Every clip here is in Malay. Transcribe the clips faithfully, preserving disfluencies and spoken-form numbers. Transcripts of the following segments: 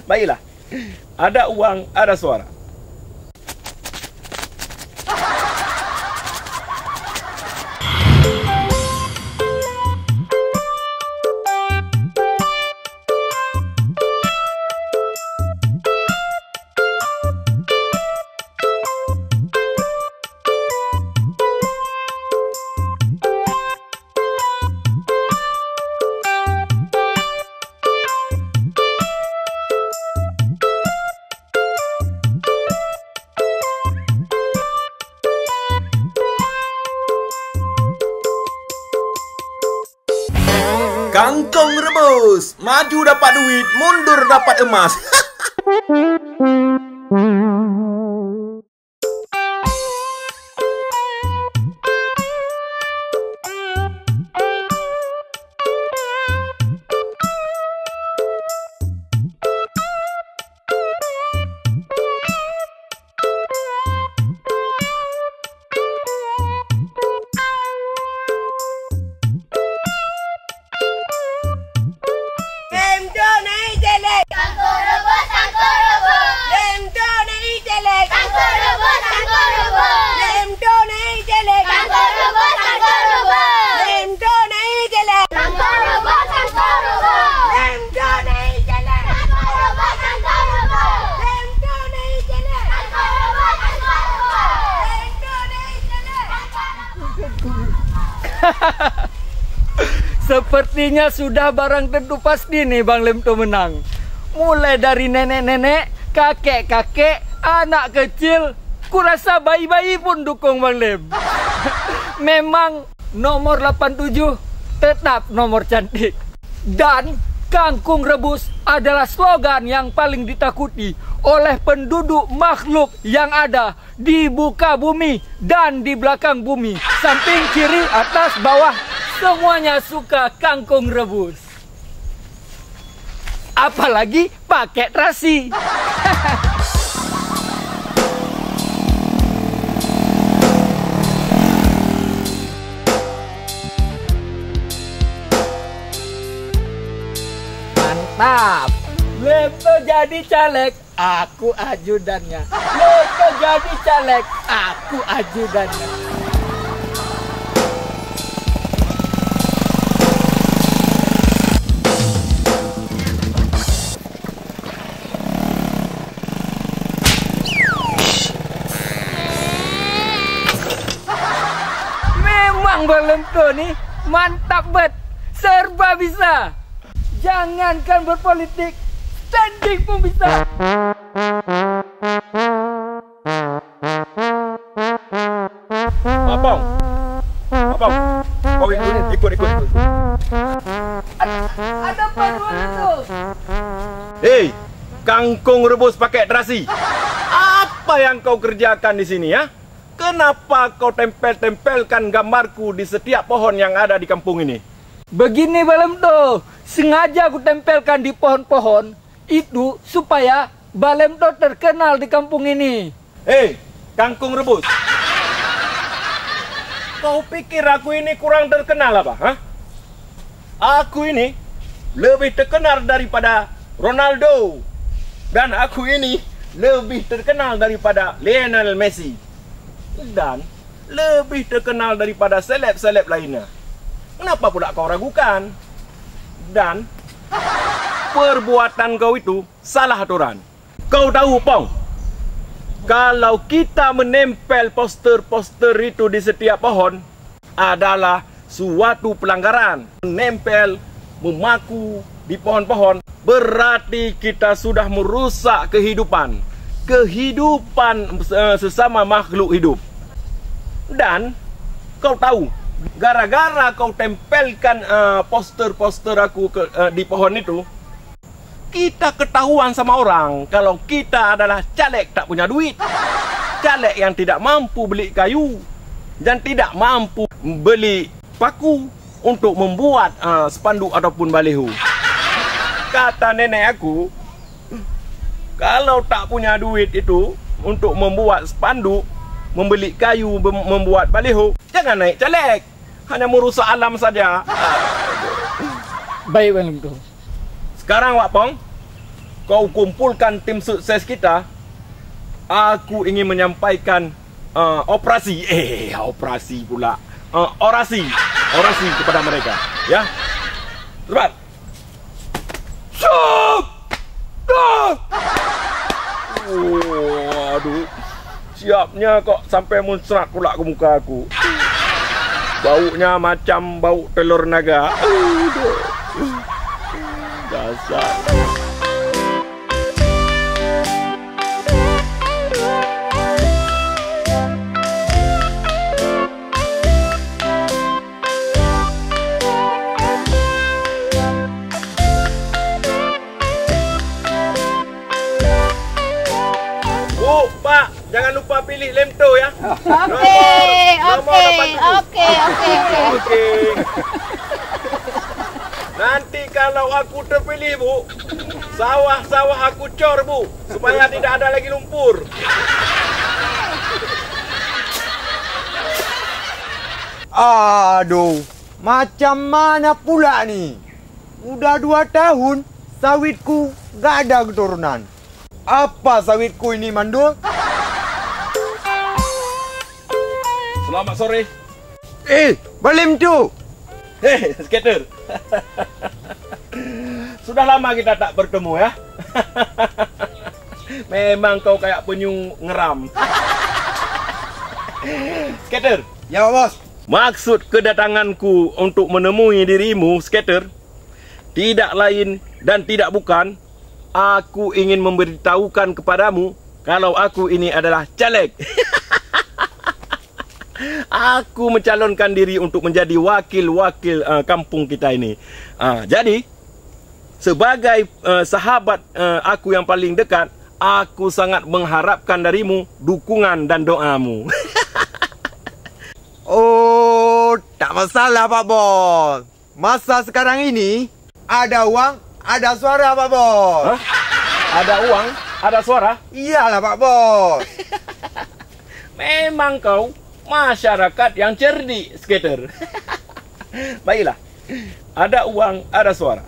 Baiklah. Ada uang, ada suara. Kangkung rebus, maju dapat duit, mundur dapat emas. Sepertinya sudah barang tentu pasti nih Bang Lemto menang. Mulai dari nenek-nenek, kakek-kakek, anak kecil, kurasa bayi-bayi pun dukung Bang Lem. Memang nomor delapan puluh tujuh tetap nomor cantik. Dan kangkung rebus adalah slogan yang paling ditakuti oleh penduduk makhluk yang ada di muka bumi dan di belakang bumi. Samping, kiri, atas, bawah, semuanya suka kangkung rebus. Apalagi pakai terasi. Mantap. Lemto jadi caleg, aku ajudannya. Lemto jadi caleg, aku ajudannya. Bang Lemto nih mantap bet, serba bisa. Jangankan berpolitik, standing pun bisa. Abang, abang, kau ikut, ikut, ikut, ikut. Ada paduan itu. Hei, kangkung rebus pakai terasi. Apa yang kau kerjakan di sini ya? Kenapa kau tempel-tempelkan gambarku di setiap pohon yang ada di kampung ini? Begini Bang Lemto, sengaja aku tempelkan di pohon-pohon itu supaya Bang Lemto terkenal di kampung ini. Hei, kangkung rebus. Kau pikir aku ini kurang terkenal apa? Hah? Aku ini lebih terkenal daripada Ronaldo. Dan aku ini lebih terkenal daripada Lionel Messi. Dan lebih terkenal daripada seleb-seleb lainnya. Kenapa pula kau ragukan? Dan perbuatan kau itu salah aturan. Kau tahu, Pong, kalau kita menempel poster-poster itu di setiap pohon adalah suatu pelanggaran. Menempel, memaku di pohon-pohon berarti kita sudah merusak kehidupan. Kehidupan sesama makhluk hidup. Dan kau tahu, gara-gara kau tempelkan poster-poster uh, aku ke, uh, di pohon itu, kita ketahuan sama orang kalau kita adalah caleg tak punya duit, caleg yang tidak mampu beli kayu dan tidak mampu beli paku untuk membuat uh, spanduk ataupun baliho. Kata nenek aku, kalau tak punya duit itu untuk membuat spanduk, membeli kayu, membuat baliho, jangan naik caleg. Hanya merusak alam saja. Baik Bang Lemto. Sekarang Wak Pong, kau kumpulkan tim sukses kita, aku ingin menyampaikan uh, operasi, eh operasi pula, uh, orasi, orasi kepada mereka, ya. Cepat. Stop! Stop! Oh, aduh, siapnya kok sampai muncrat pula ke muka aku. Baunya macam bau telur naga. Aduh. Dasar. Bu, Pak, jangan lupa pilih Lemto ya. Oke, oke, oke, oke, oke. Nanti kalau aku terpilih, Bu, sawah-sawah aku cor, Bu, supaya tidak ada lagi lumpur. Aduh, macam mana pula nih? Udah dua tahun sawitku gak ada keturunan. Apa sawitku ini, Mandul? Selamat sore. Eh, Balim tu. Hei, skater. Sudah lama kita tak bertemu ya. Memang kau kayak penyu ngeram. Skater. Ya, Bos. Maksud kedatanganku untuk menemui dirimu, Skater, tidak lain dan tidak bukan, aku ingin memberitahukan kepadamu kalau aku ini adalah caleg. Aku mencalonkan diri untuk menjadi wakil-wakil uh, kampung kita ini. Uh, jadi, sebagai uh, sahabat uh, aku yang paling dekat, aku sangat mengharapkan darimu dukungan dan doamu. Oh, tak masalah, Pak Bos. Masa sekarang ini ada uang, ada suara, Pak Bos. Hah? Ada uang, ada suara? Iyalah, Pak Bos. Memang kau masyarakat yang cerdik, Skater. Baiklah, ada uang, ada suara.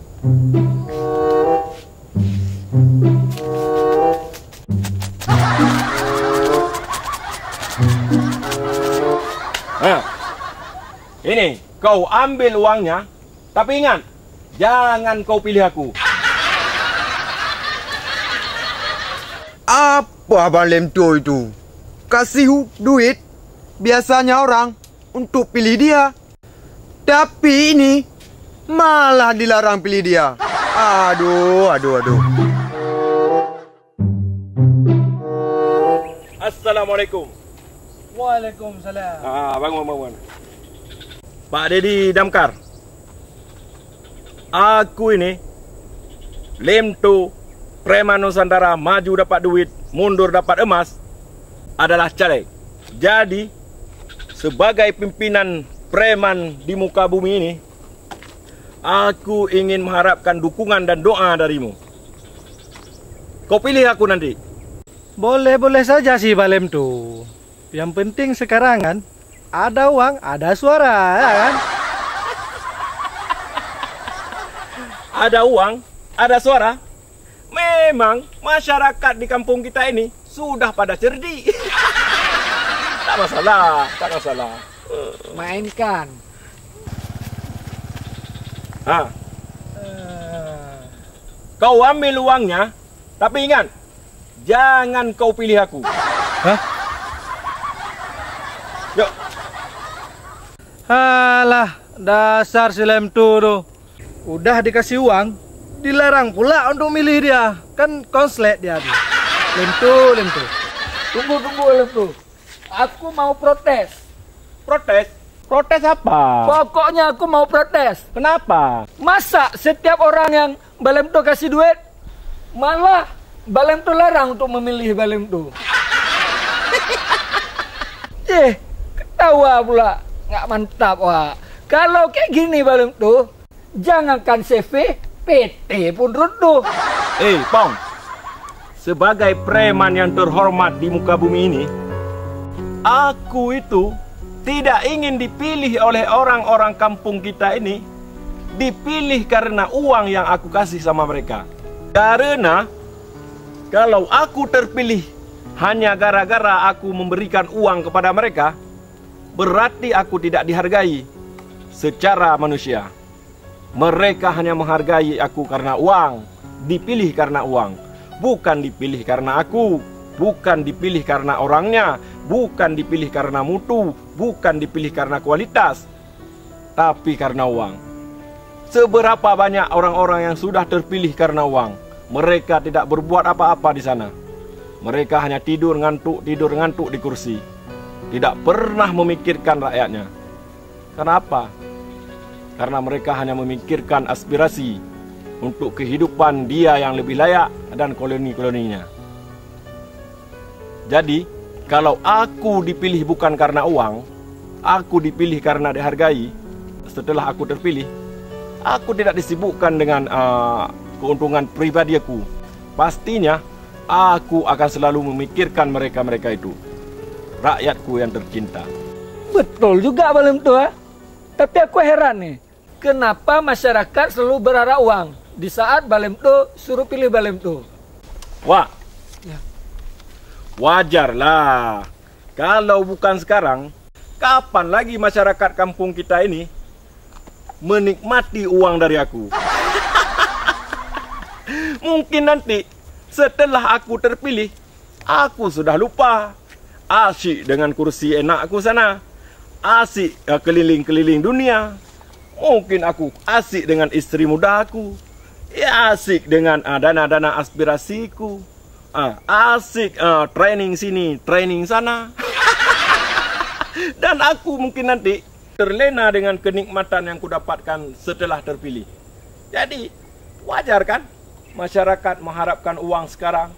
Nah, ini kau ambil uangnya, tapi ingat, jangan kau pilih aku. Apa Abang Lemto itu? Kasih duit biasanya orang untuk pilih dia. Tapi ini malah dilarang pilih dia. Aduh, aduh, aduh. Assalamualaikum. Waalaikumsalam. Ah, bangun, bangun. Pak Dedi Damkar. Aku ini Lemto, Preman Nusantara, maju dapat duit, mundur dapat emas, adalah caleg. Jadi, sebagai pimpinan preman di muka bumi ini, aku ingin mengharapkan dukungan dan doa darimu. Kau pilih aku nanti. Boleh-boleh saja sih, Balem tuh. Yang penting sekarang kan, ada uang, ada suara, ya kan? Ada uang, ada suara. Memang masyarakat di kampung kita ini sudah pada cerdik. Tak masalah, tak masalah. Mainkan. Ha. Kau ambil uangnya, tapi ingat, jangan kau pilih aku. Hah? Yuk. Alah, dasar si Lemtu tuh. Udah dikasih uang, dilarang pula untuk milih dia. Kan konslet dia tuh. Lemtu, Lemtu. Tunggu, tunggu, Lemtu. Aku mau protes. Protes? Protes apa? Pokoknya aku mau protes. Kenapa? Masa setiap orang yang Balemto kasih duit, malah Balemto larang untuk memilih Balemto. Eh, ketawa pula. Nggak mantap, wah. Kalau kayak gini Balemto, jangankan C V, P T pun runtuh. Eh, Pong. Sebagai preman yang terhormat di muka bumi ini, aku itu tidak ingin dipilih oleh orang-orang kampung kita ini. Dipilih karena uang yang aku kasih sama mereka. Karena Kalau aku terpilih hanya gara-gara aku memberikan uang kepada mereka, berarti aku tidak dihargai secara manusia. Mereka hanya menghargai aku karena uang, dipilih karena uang, bukan dipilih karena aku, bukan dipilih karena orangnya, bukan dipilih karena mutu, bukan dipilih karena kualitas, tapi karena uang. Seberapa banyak orang-orang yang sudah terpilih karena uang, mereka tidak berbuat apa-apa di sana. Mereka hanya tidur ngantuk, tidur ngantuk di kursi, tidak pernah memikirkan rakyatnya. Kenapa? Karena mereka hanya memikirkan aspirasi untuk kehidupan dia yang lebih layak dan koloni-koloninya. Jadi, kalau aku dipilih bukan karena uang, aku dipilih karena dihargai. Setelah aku terpilih, aku tidak disibukkan dengan uh, keuntungan pribadi aku. Pastinya, aku akan selalu memikirkan mereka-mereka itu, rakyatku yang tercinta. Betul juga Balem Tua. Tapi aku heran nih, kenapa masyarakat selalu berharap uang di saat Balem Tua suruh pilih Balem Tua? Wah, Ya. wajarlah. Kalau bukan sekarang, kapan lagi masyarakat kampung kita ini menikmati uang dari aku? Mungkin nanti setelah aku terpilih, aku sudah lupa, asyik dengan kursi enak aku sana, asyik uh, keliling-keliling dunia. Mungkin aku asyik dengan istri muda aku, ya asyik dengan uh, dana-dana aspirasiku, uh, asyik uh, training sini, training sana. Dan aku mungkin nanti terlena dengan kenikmatan yang kudapatkan setelah terpilih. Jadi wajar kan masyarakat mengharapkan uang sekarang?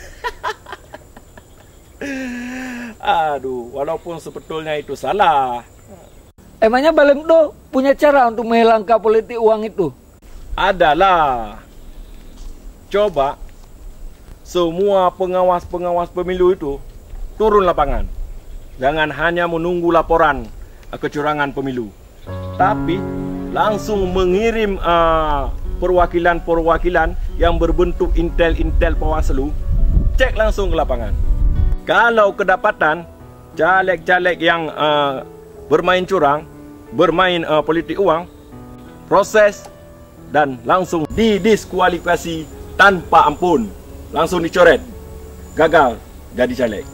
Aduh, walaupun sebetulnya itu salah. Emangnya Balem Tua punya cara untuk menghilangkan politik uang itu? Adalah, coba semua pengawas-pengawas pemilu itu turun lapangan. Jangan hanya menunggu laporan kecurangan pemilu, tapi langsung mengirim uh, perwakilan-perwakilan yang berbentuk intel-intel Bawaslu, cek langsung ke lapangan. Kalau kedapatan caleg-caleg yang uh, bermain curang, bermain uh, politik uang, proses dan langsung didiskualifikasi tanpa ampun, langsung dicoret, gagal jadi caleg.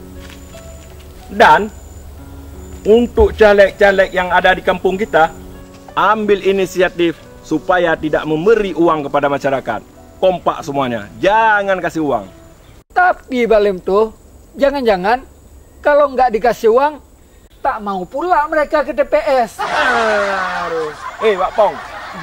Dan untuk caleg-caleg yang ada di kampung kita, ambil inisiatif supaya tidak memberi uang kepada masyarakat. Kompak semuanya, jangan kasih uang. Tapi Balem Tua, jangan-jangan kalau nggak dikasih uang, tak mau pula mereka ke T P S. Aduh. Eh, Pak Pong,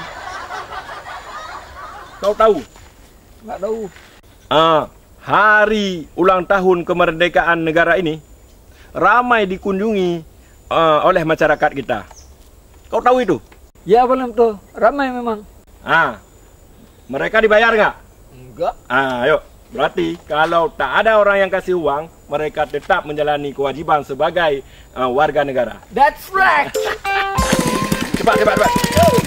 kau tahu? Nggak tahu. Ah, hari ulang tahun kemerdekaan negara ini ramai dikunjungi uh, oleh masyarakat kita. Kau tahu itu? Ya Balem Tua, ramai memang. Ah, mereka dibayar nggak? Enggak. Ah, ayo. Berarti kalau tak ada orang yang kasih uang, mereka tetap menjalani kewajiban sebagai uh, warga negara. That's right. Cepat, cepat, cepat.